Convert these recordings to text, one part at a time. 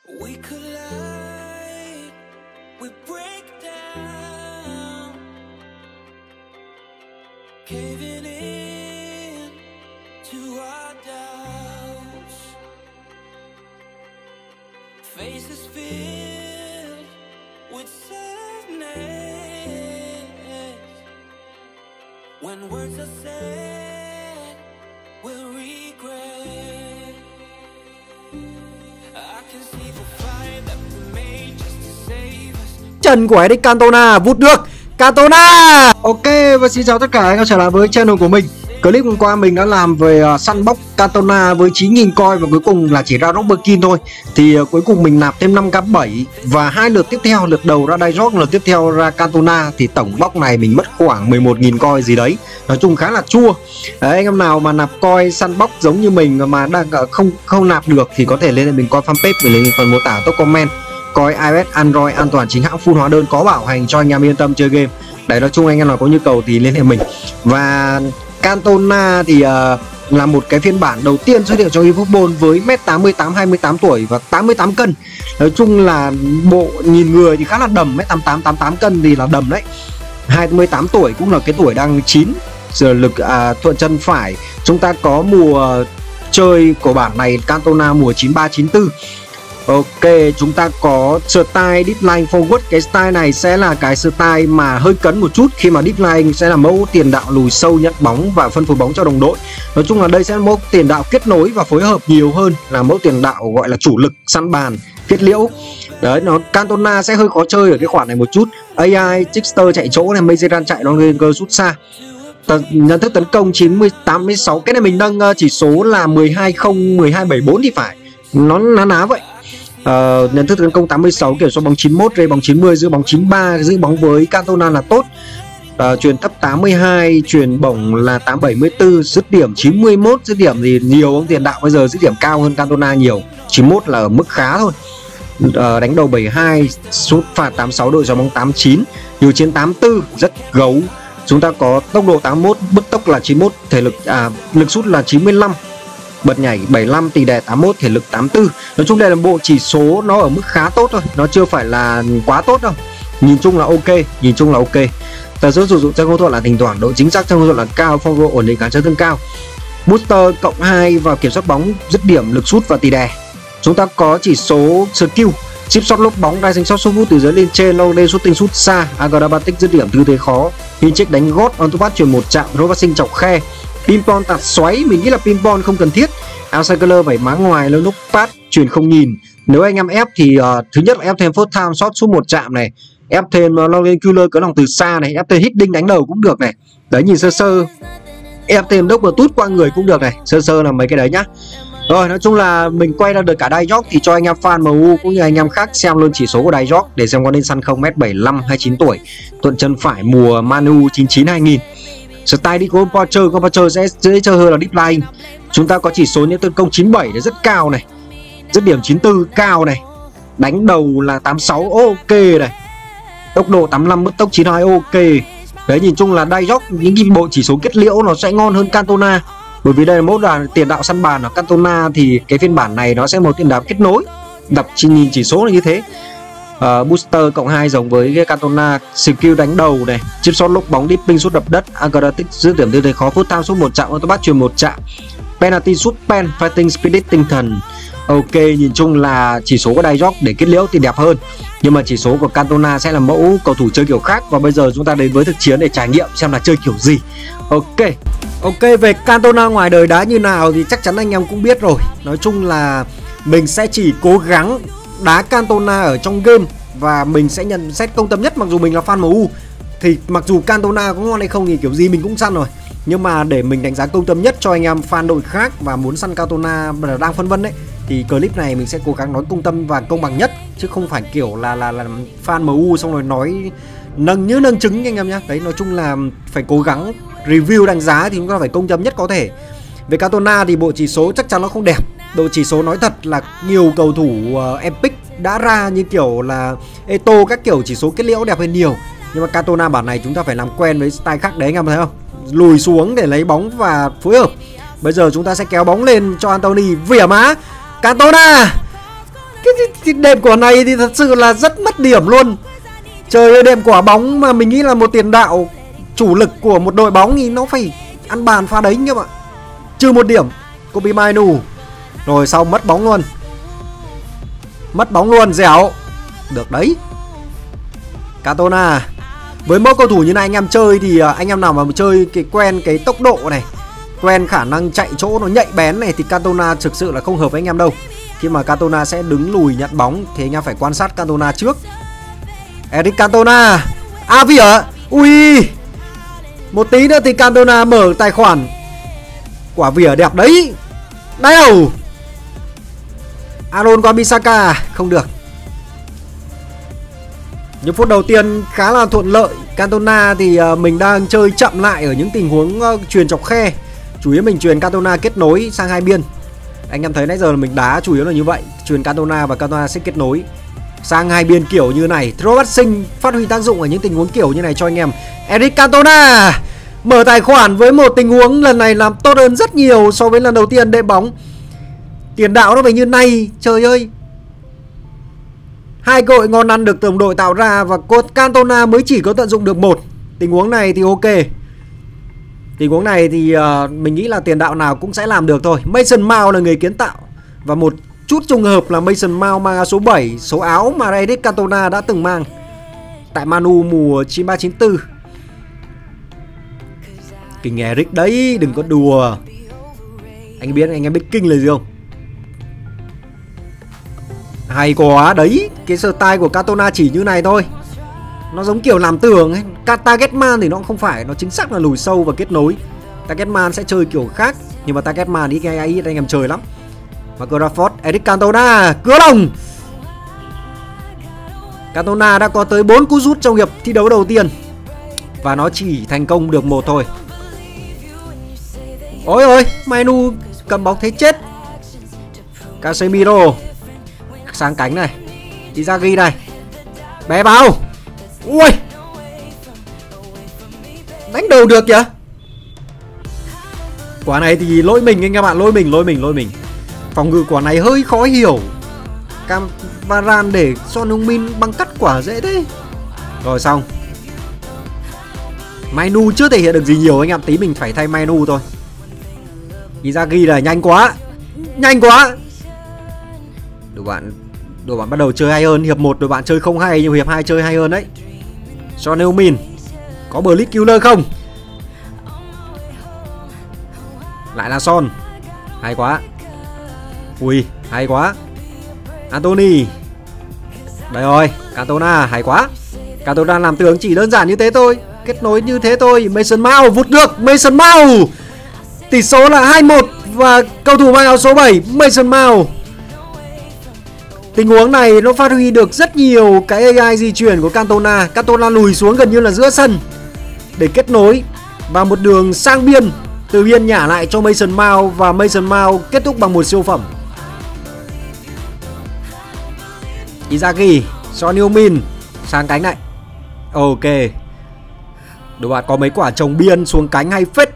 We collide, we break down, caving in to our doubts. Faces filled with sadness. When words are said, we'll regret. I can see the fire that we made just to save us. Chân của Eric Cantona vút được. Cantona. Ok, và xin chào tất cả anh em trở lại với channel của mình. Clip hôm qua mình đã làm về săn bóc Cantona với 9.000 coin và cuối cùng là chỉ ra Robertson thôi. Thì cuối cùng mình nạp thêm 5k7 và 2 lượt tiếp theo, lượt đầu ra Dijok, lượt tiếp theo ra Cantona, thì tổng bóc này mình mất khoảng 11.000 coin gì đấy. Nói chung khá là chua. Đấy, anh em nào mà nạp coin săn bóc giống như mình mà đang không nạp được thì có thể lên mình coi fanpage, mình lên phần mô tả top comment. Coi iOS, Android an toàn chính hãng, full hóa đơn, có bảo hành cho anh em yên tâm chơi game. Đấy, nói chung anh em nào có nhu cầu thì liên hệ mình. Và Cantona thì là một cái phiên bản đầu tiên xuất hiện trong eFootball với 1m88, 28 tuổi và 88 cân. Nói chung là bộ nhìn người thì khá là đầm, 1m88, 88 cân thì là đầm đấy. 28 tuổi cũng là cái tuổi đang chín. Giờ lực thuận chân phải. Chúng ta có mùa chơi của bản này Cantona mùa 93-94. Ok, chúng ta có style deep line forward. Cái style này sẽ là cái style mà hơi cấn một chút, khi mà deep line sẽ là mẫu tiền đạo lùi sâu nhận bóng và phân phối bóng cho đồng đội. Nói chung là đây sẽ là mẫu tiền đạo kết nối và phối hợp nhiều hơn là mẫu tiền đạo gọi là chủ lực săn bàn kết liễu. Đấy, nó Cantona sẽ hơi khó chơi ở cái khoản này một chút. AI, Trickster chạy chỗ này, Mazeran chạy nó lên cơ sút xa. Nhận thức tấn công 90-86. Cái này mình nâng chỉ số là 12-0, 12-74 thì phải. Nó ná vậy. Nhận thức tấn công 86, kiểm soát bóng 91, rê bóng 90, giữ bóng 93, giữ bóng với Cantona là tốt. Chuyền thấp 82, chuyền bổng là 874, dứt điểm 91, dứt điểm thì nhiều ông tiền đạo bây giờ dứt điểm cao hơn Cantona nhiều. 91 là ở mức khá thôi. Đánh đầu 72, sút phạt 86, đội gió bóng 89, điều chiến 84, rất gấu. Chúng ta có tốc độ 81, bứt tốc là 91, thể lực lực sút là 95, bật nhảy 75, tỷ đề 81, thể lực 84. Nói chung đây là bộ chỉ số nó ở mức khá tốt thôi, nó chưa phải là quá tốt đâu. Nhìn chung là ok, tần số sử dụng chân không thuận là thỉnh thoảng, độ chính xác chân không thuận là cao, phong độ ổn định, kháng chấn thương cao. Booster cộng 2 vào kiểm soát bóng, dứt điểm, lực sút và tỷ đề. Chúng ta có chỉ số skill, chip shot lốp bóng, đai sinh shot sút từ dưới lên trên, long lên shooting sút xa, acrobatic dứt điểm tư thế khó, pin check đánh gót, on top pass chuyển một chạm, robot sinh chọc khe, pinball tạt xoáy. Mình nghĩ là pinball không cần thiết. Outsider vẩy má ngoài, lúc pass chuyển không nhìn. Nếu anh em ép thì thứ nhất là ép thêm first time shot sút một chạm này, ép thêm long lên killer cỡ lòng từ xa này, ép thêm hit đinh đánh đầu cũng được này. Đấy, nhìn sơ sơ, ép thêm double tút qua người cũng được này, sơ sơ là mấy cái đấy nhá. Rồi, nói chung là mình quay ra được cả Dijok thì cho anh em fan MU cũng như anh em khác xem luôn chỉ số của Dijok để xem có nên săn không. 1m75, 29 tuổi, thuận chân phải, mùa Manu 99-2000. Style đi của con Porsche sẽ dễ chơi hơn là deep line. Chúng ta có chỉ số những tấn công 97 để rất cao này, dứt điểm 94 cao này, đánh đầu là 86 ok này, tốc độ 85, bứt tốc 92 ok. Đấy, nhìn chung là Dijok những cái bộ chỉ số kết liễu nó sẽ ngon hơn Cantona. Bởi vì đây là mẫu là tiền đạo săn bàn ở Cantona thì cái phiên bản này nó sẽ một tiền đạo kết nối. Đập nhìn chỉ số là như thế. Booster cộng 2 giống với cái Cantona, skill đánh đầu này, chip shot lốp bóng, dipping sút đập đất, acrobatic dứt điểm tư thế khó, foot time sút một chạm, auto pass chuyền một chạm, penalty sút pen, fighting spirit tinh thần. Ok, nhìn chung là chỉ số của Dijok để kết liễu thì đẹp hơn. Nhưng mà chỉ số của Cantona sẽ là mẫu cầu thủ chơi kiểu khác. Và bây giờ chúng ta đến với thực chiến để trải nghiệm xem là chơi kiểu gì. Ok, về Cantona ngoài đời đá như nào thì chắc chắn anh em cũng biết rồi. Nói chung là mình sẽ chỉ cố gắng đá Cantona ở trong game và mình sẽ nhận xét công tâm nhất. Mặc dù mình là fan MU thì mặc dù Cantona có ngon hay không thì kiểu gì mình cũng săn rồi, nhưng mà để mình đánh giá công tâm nhất cho anh em fan đội khác và muốn săn Cantona đang phân vân đấy, thì clip này mình sẽ cố gắng nói công tâm và công bằng nhất, chứ không phải kiểu là fan MU xong rồi nói nâng trứng anh em nhé. Đấy, nói chung là phải cố gắng review đánh giá thì chúng ta phải công tâm nhất có thể. Về Cantona thì bộ chỉ số chắc chắn nó không đẹp. Độ chỉ số nói thật là nhiều cầu thủ Epic đã ra như kiểu là Eto các kiểu chỉ số kết liễu đẹp hơn nhiều. Nhưng mà Cantona bản này chúng ta phải làm quen với style khác đấy anh em thấy không? Lùi xuống để lấy bóng và phối hợp. Bây giờ chúng ta sẽ kéo bóng lên cho Anthony, vỉa má Cantona. Cái đệm quả này thì thật sự là rất mất điểm luôn. Trời ơi, đệm quả bóng mà mình nghĩ là một tiền đạo chủ lực của một đội bóng thì nó phải ăn bàn pha đấy các bạn. Trừ 1 điểm. Kobe Mainu. Rồi sau mất bóng luôn. Mất bóng luôn, dẻo. Được đấy. Cantona. Với mỗi cầu thủ như này anh em chơi thì anh em nào mà chơi quen cái tốc độ này, quen khả năng chạy chỗ nó nhạy bén này thì Cantona thực sự là không hợp với anh em đâu. Khi mà Cantona sẽ đứng lùi nhận bóng thì anh em phải quan sát Cantona trước. Eric Cantona. Vỉa. Ui. Một tí nữa thì Cantona mở tài khoản. Quả vỉa đẹp đấy. Đeo. Aaron Wan-Bissaka không được. Những phút đầu tiên khá là thuận lợi. Cantona thì mình đang chơi chậm lại ở những tình huống chuyền chọc khe. Chủ yếu mình chuyền Cantona kết nối sang hai biên. Anh em thấy nãy giờ là mình đá chủ yếu là như vậy. Chuyền Cantona và Cantona sẽ kết nối sang hai biên kiểu như này. Throw passing phát huy tác dụng ở những tình huống kiểu như này cho anh em. Eric Cantona mở tài khoản với một tình huống lần này làm tốt hơn rất nhiều so với lần đầu tiên đệm bóng. Tiền đạo nó phải như này. Trời ơi. 2 cơ hội ngon ăn được đồng đội tạo ra và Cantona mới chỉ có tận dụng được 1. Tình huống này thì ok. Tình huống này thì mình nghĩ là tiền đạo nào cũng sẽ làm được thôi. Mason Mount là người kiến tạo. Và một chút trùng hợp là Mason Mount mang số 7, số áo mà Eric Cantona đã từng mang tại Manu mùa 93-94. Kinh Eric đấy, đừng có đùa. Anh em biết kinh là gì không? Hay quá đấy. Cái style của Cantona chỉ như này thôi. Nó giống kiểu làm tường ấy. Target man thì nó không phải. Nó chính xác là lùi sâu và kết nối. Target man sẽ chơi kiểu khác. Nhưng mà Target man ít anh em chơi lắm. Và Crawford, Eric Cantona cứa lòng. Cantona đã có tới 4 cú sút trong hiệp thi đấu đầu tiên. Và nó chỉ thành công được 1 thôi. Ôi ôi, Mainu cầm bóng thấy chết. Casemiro sang cánh này. Inzaghi này. Bé vào. Ui. Đánh đầu được kìa. Quả này thì lỗi mình anh các bạn. Lỗi mình. Phòng ngự quả này hơi khó hiểu. Varane để Son Heung-min băng cắt quả dễ thế. Rồi xong. Mainu chưa thể hiện được gì nhiều anh em. Tí mình phải thay Mainu thôi. Inzaghi là nhanh quá. Đội bạn bắt đầu chơi hay hơn. Hiệp 1 đội bạn chơi không hay nhưng hiệp 2 chơi hay hơn đấy. Son Heung-min có Blitz Killer không? Lại là Son. Hay quá. Ui, hay quá. Anthony. Đây rồi, Cantona, hay quá. Cantona làm tường chỉ đơn giản như thế thôi. Kết nối như thế thôi. Mason Mount vụt được. Mason Mount. Tỷ số là 2-1. Và cầu thủ mang áo số 7 Mason Mount. Tình huống này nó phát huy được rất nhiều cái AI di chuyển của Cantona. Cantona lùi xuống gần như là giữa sân để kết nối và một đường sang biên. Từ biên nhả lại cho Mason Mount. Và Mason Mount kết thúc bằng một siêu phẩm. Inzaghi, Son Heung-min sang cánh này. Ok. Đội bạn có mấy quả trồng biên xuống cánh hay phết.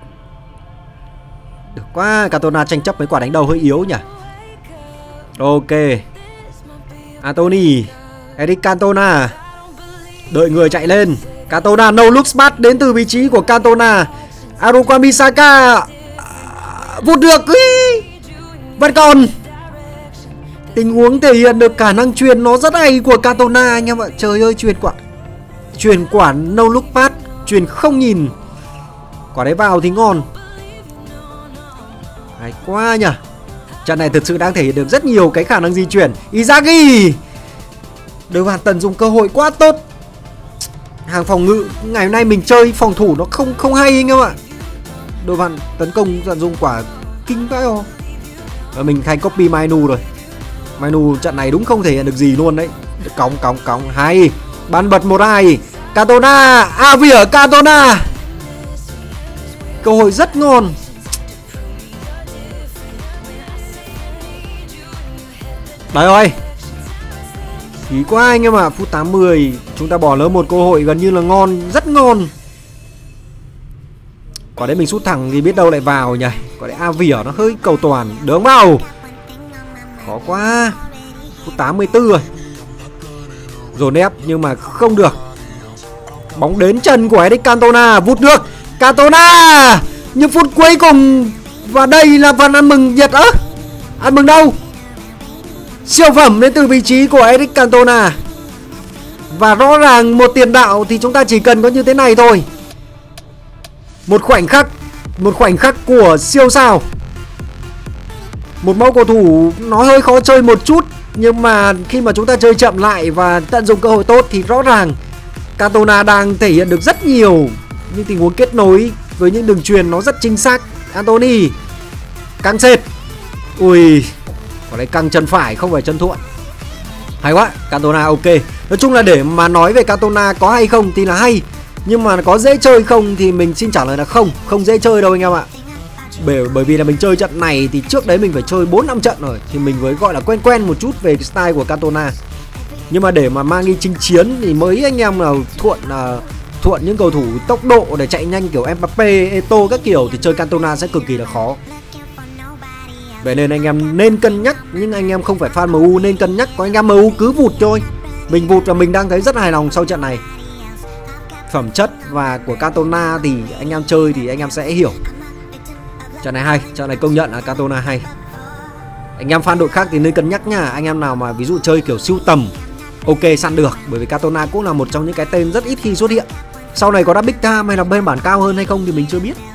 Được quá. Cantona tranh chấp mấy quả đánh đầu hơi yếu nhỉ. Ok. Anthony, Eric Cantona đợi người chạy lên. Cantona no look pass đến từ vị trí của Cantona. Aaron Wan-Bissaka vụt được. Vẫn còn. Tình huống thể hiện được khả năng chuyền nó rất hay của Cantona anh em ạ. Trời ơi, chuyền quả no look pass, chuyền không nhìn. Quả đấy vào thì ngon. Hay quá nhỉ. Trận này thực sự đang thể hiện được rất nhiều cái khả năng di chuyển. Inzaghi. Đội bạn tận dụng cơ hội quá tốt. Hàng phòng ngự ngày hôm nay mình chơi phòng thủ nó không hay anh em ạ. Đội bạn tấn công tận dụng quả kinh vãi không. Và mình thay copy Mainu rồi. Mainu trận này đúng không thể hiện được gì luôn đấy. Cóng hay. Bắn bật 1-2. Cantona, vỉa Cantona. Cơ hội rất ngon. Đấy rồi. Ý quá anh em ạ. Phút 80 chúng ta bỏ lỡ một cơ hội gần như là ngon. Rất ngon. Quả đấy mình sút thẳng thì biết đâu lại vào nhỉ. Quả đấy vỉa nó hơi cầu toàn. Đứng vào. Khó quá. Phút 84 rồi. Dồn ép nhưng mà không được. Bóng đến chân của Eric Cantona, vút được Cantona. Nhưng phút cuối cùng, và đây là phần ăn mừng Nhật á. Ăn mừng đâu? Siêu phẩm đến từ vị trí của Eric Cantona. Và rõ ràng một tiền đạo thì chúng ta chỉ cần có như thế này thôi. Một khoảnh khắc của siêu sao. Một mẫu cầu thủ nó hơi khó chơi một chút, nhưng mà khi mà chúng ta chơi chậm lại và tận dụng cơ hội tốt thì rõ ràng Cantona đang thể hiện được rất nhiều những tình huống kết nối với những đường truyền nó rất chính xác. Anthony căng sệt. Ui, có đấy căng chân phải không phải chân thuận. Hay quá, Cantona ok. Nói chung là để mà nói về Cantona có hay không thì là hay, nhưng mà có dễ chơi không thì mình xin trả lời là không. Không dễ chơi đâu anh em ạ. Bởi vì là mình chơi trận này thì trước đấy mình phải chơi 4-5 trận rồi thì mình mới gọi là quen một chút về cái style của Cantona. Nhưng mà để mà mang đi chinh chiến thì mới anh em nào thuận những cầu thủ tốc độ để chạy nhanh kiểu Mbappe, Eto'o các kiểu thì chơi Cantona sẽ cực kỳ là khó. Vậy nên anh em nên cân nhắc, nhưng anh em không phải fan MU nên cân nhắc. Có anh em MU cứ vụt thôi. Mình vụt và mình đang thấy rất hài lòng sau trận này. Phẩm chất và của Cantona thì anh em chơi thì anh em sẽ hiểu. Trận này hay, trận này công nhận là Cantona hay. Anh em fan đội khác thì nên cân nhắc nha. Anh em nào mà ví dụ chơi kiểu sưu tầm, ok săn được, bởi vì Cantona cũng là một trong những cái tên rất ít khi xuất hiện. Sau này có đá big time hay là bên bản cao hơn hay không thì mình chưa biết.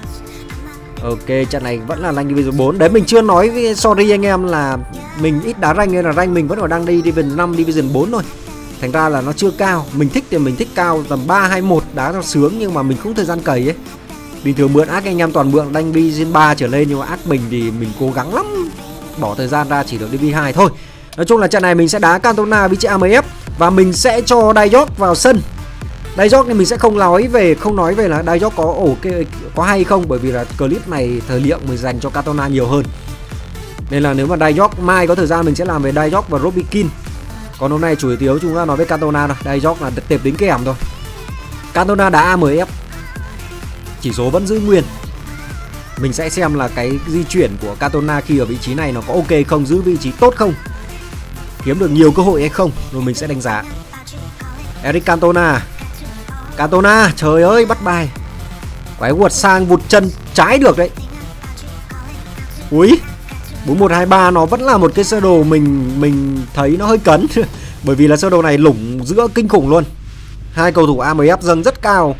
Ok, trận này vẫn là rank Division 4. Đấy mình chưa nói với, sorry anh em là mình ít đá rank nên là rank mình vẫn còn đang đi Division 5, Division 4 thôi. Thành ra là nó chưa cao. Mình thích thì mình thích cao tầm 3-2-1 đá cho sướng, nhưng mà mình không thời gian cày ấy. Bình thường mượn ác anh em toàn mượn rank Division 3 trở lên, nhưng mà ác mình thì mình cố gắng lắm, bỏ thời gian ra chỉ được Division 2 thôi. Nói chung là trận này mình sẽ đá Cantona vị trí AMF và mình sẽ cho Diop vào sân. Diop thì mình sẽ không nói về là Diop có hay không, bởi vì là clip này thời lượng mình dành cho Cantona nhiều hơn. Nên là nếu mà Diop mai có thời gian mình sẽ làm về Diop và Robbie Keane. Còn hôm nay chủ yếu chúng ta nói về Cantona thôi. Diop là tệp đính kèm thôi. Cantona đá AMF, chỉ số vẫn giữ nguyên. Mình sẽ xem là cái di chuyển của Cantona khi ở vị trí này nó có ok không, giữ vị trí tốt không, kiếm được nhiều cơ hội hay không, rồi mình sẽ đánh giá. Eric Cantona, trời ơi bắt bài. Quái quật sang vụt chân trái được đấy. Ui, 4123 nó vẫn là một cái sơ đồ mình thấy nó hơi cấn. Bởi vì là sơ đồ này lủng giữa kinh khủng luôn. Hai cầu thủ AMF dâng rất cao.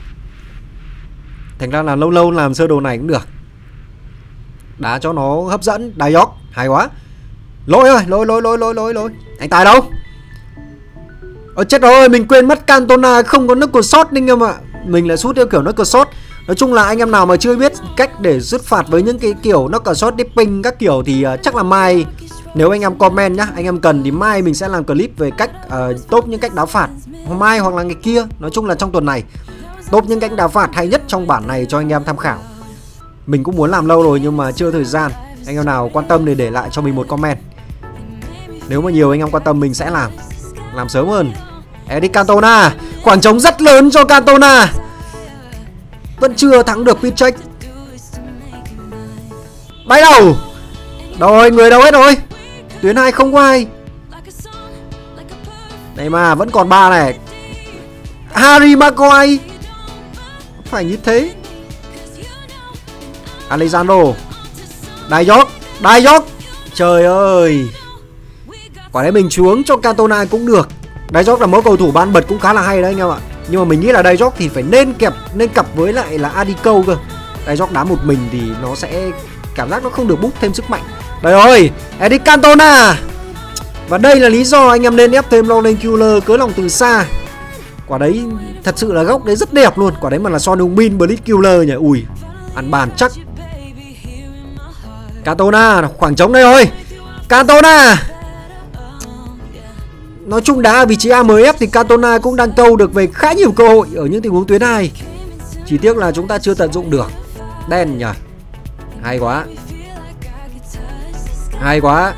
Thành ra là lâu lâu làm sơ đồ này cũng được. Đá cho nó hấp dẫn. Diop, hay quá. Lỗi ơi, lỗi. Anh Tài đâu? Chết rồi, mình quên mất Cantona không có knuckle shot anh em ạ. Mình lại sút theo kiểu knuckle shot. Nói chung là anh em nào mà chưa biết cách để dứt phạt với những cái kiểu knuckle shot dipping các kiểu thì chắc là mai, nếu anh em comment nhá, anh em cần thì mai mình sẽ làm clip về cách top những cách đá phạt. Mai hoặc là ngày kia, nói chung là trong tuần này top những cách đá phạt hay nhất trong bản này cho anh em tham khảo. Mình cũng muốn làm lâu rồi nhưng mà chưa thời gian. Anh em nào quan tâm thì để lại cho mình một comment. Nếu mà nhiều anh em quan tâm mình sẽ làm sớm hơn. Eric Cantona, khoảng trống rất lớn cho Cantona. Vẫn chưa thắng được Piszczek. Bay đầu. Rồi, người đâu hết rồi. Tuyến 2 không có ai. Đây mà vẫn còn 3 này. Harry Maguire. Phải như thế. Alexandro. Diop. Trời ơi. Quả đấy mình xuống cho Cantona cũng được. Diop là mẫu cầu thủ ban bật cũng khá là hay đấy anh em ạ. Nhưng mà mình nghĩ là Diop thì phải nên cặp với lại là Adico cơ. Diop đá một mình thì nó sẽ cảm giác nó không được boost thêm sức mạnh. Đây rồi, Eric Cantona. Và đây là lý do anh em nên ép thêm Lauren Killer cớ lòng từ xa. Quả đấy thật sự là góc đấy rất đẹp luôn. Quả đấy mà là Son Heung-min Blitz Killer nhỉ. Ui, ăn bàn chắc. Cantona, khoảng trống đây rồi. Cantona. Nói chung đá ở vị trí AMF thì Cantona cũng đang câu được về khá nhiều cơ hội ở những tình huống tuyến 2. Chỉ tiếc là chúng ta chưa tận dụng được. Đen nhỉ. Hay quá.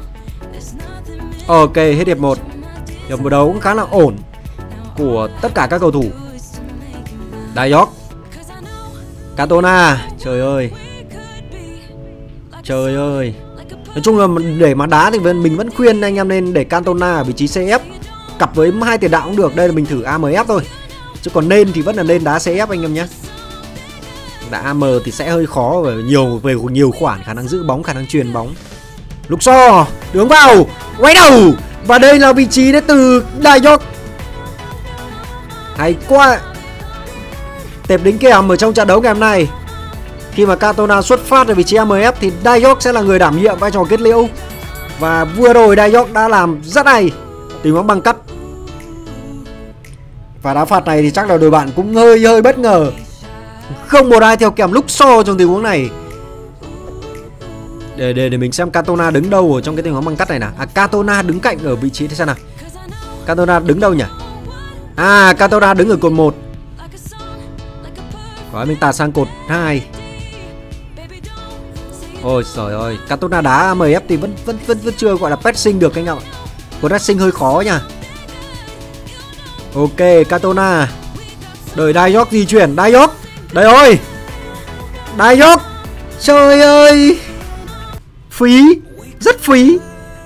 Ok, hết hiệp 1. Hiệp một đấu cũng khá là ổn của tất cả các cầu thủ. Diop. Cantona, trời ơi. Nói chung là để mà đá thì mình vẫn khuyên anh em nên để Cantona ở vị trí CF, cặp với hai tiền đạo cũng được. Đây là mình thử AMF thôi, chứ còn nên thì vẫn là nên đá CF anh em nhé. Đã AM thì sẽ hơi khó về nhiều khoản, khả năng giữ bóng, khả năng truyền bóng. Luxor đứng vào, quay đầu, và đây là vị trí đến từ Dayok. Hay quá. Tệp đính kèm ở trong trận đấu ngày hôm nay. Khi mà Cantona xuất phát ở vị trí AMF thì Dayok sẽ là người đảm nhiệm vai trò kết liễu. Và vừa rồi Dayok đã làm rất hay, tình huống băng cắt. Và đá phạt này thì chắc là đội bạn cũng hơi bất ngờ. Không một ai theo kèm Luxor trong tình huống này. Để mình xem Cantona đứng đâu ở trong cái tình huống băng cắt này nào. Cantona đứng cạnh ở vị trí thế sao nào. Cantona đứng đâu nhỉ? Cantona đứng ở cột 1. Rồi mình tạt sang cột 2. Ôi trời ơi, Cantona đá AMF thì vẫn chưa gọi là pressing được anh em ạ. Pressing hơi khó nha. Ok, Cantona đợi Dayok di chuyển. Dayok, đây rồi. Dayok, trời ơi, phí, rất phí.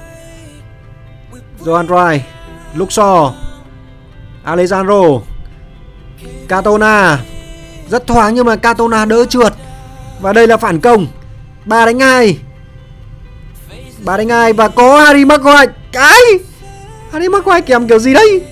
Johan Rai, Luxor, Alessandro, Cantona. Rất thoáng nhưng mà Cantona đỡ trượt. Và đây là phản công 3-2. 3-2 và có Harry Maguire. Harry Maguire kèm kiểu gì đây?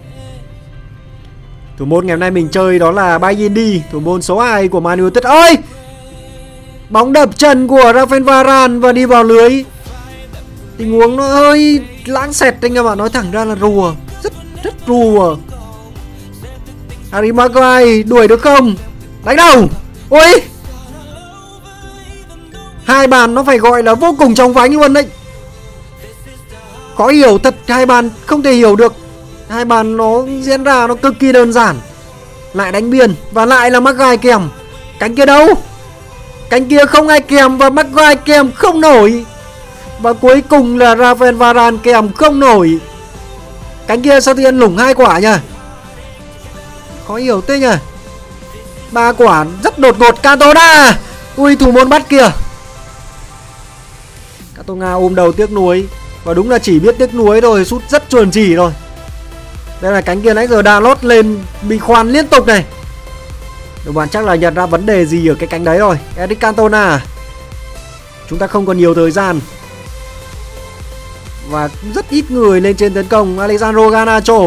Thủ môn ngày hôm nay mình chơi đó là Bayindi, thủ môn số 2 của Man United. Ôi! Bóng đập chân của Rafael Varane và đi vào lưới. Tình huống nó hơi lãng xẹt anh em ạ, nói thẳng ra là rùa, rất rùa. Harry Maguire đuổi được không? Đánh đầu. Ôi! Hai bàn nó phải gọi là vô cùng chóng vánh luôn đấy. Khó hiểu thật, hai bàn không thể hiểu được. Hai bàn nó diễn ra nó cực kỳ đơn giản. Lại đánh biên và lại là Maguire kèm. Cánh kia đâu? Cánh kia không ai kèm và Maguire kèm không nổi. Và cuối cùng là Rafael Varane kèm không nổi. Cánh kia sao thì ăn lủng 2 quả nhỉ? Khó hiểu thế nhỉ? 3 quả rất đột ngột. Cantona. Ui, thủ môn bắt kìa. Cantona ôm đầu tiếc nuối. Và đúng là chỉ biết tiếc nuối thôi, sút rất chuẩn chỉ rồi. Đây là cánh kia nãy giờ đã lót lên bị khoan liên tục này. Các bạn chắc là nhận ra vấn đề gì ở cái cánh đấy rồi. Eric Cantona. Chúng ta không còn nhiều thời gian. Và rất ít người lên trên tấn công. Alessandro Garnacho.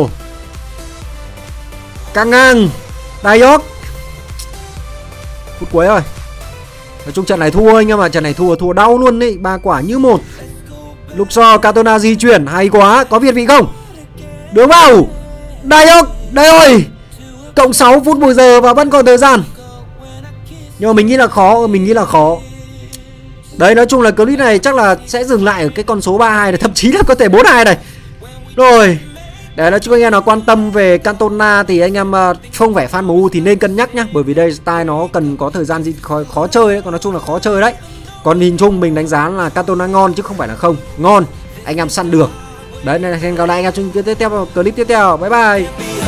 Căng ngang. Dayok. Phút cuối rồi. Nói chung trận này thua anh em ạ. Trận này thua đau luôn đấy. 3 quả như một. Luxor, Cantona di chuyển. Hay quá. Có việt vị không? Đường vào. Dayok. Đây rồi. Cộng 6 phút bù giờ và vẫn còn thời gian. Nhưng mà mình nghĩ là khó. Đấy, nói chung là clip này chắc là sẽ dừng lại ở cái con số 32 này, thậm chí là có thể 42 này. Rồi. Để nói chung anh em nào quan tâm về Cantona thì anh em không phải fan MU thì nên cân nhắc nhá, bởi vì đây style nó cần có thời gian khó chơi đấy, còn nói chung là khó chơi đấy. Còn nhìn chung mình đánh giá là Cantona ngon chứ không phải là không. Ngon, anh em săn được. Đấy, nên là hẹn gặp lại anh em trong clip tiếp theo. Bye bye.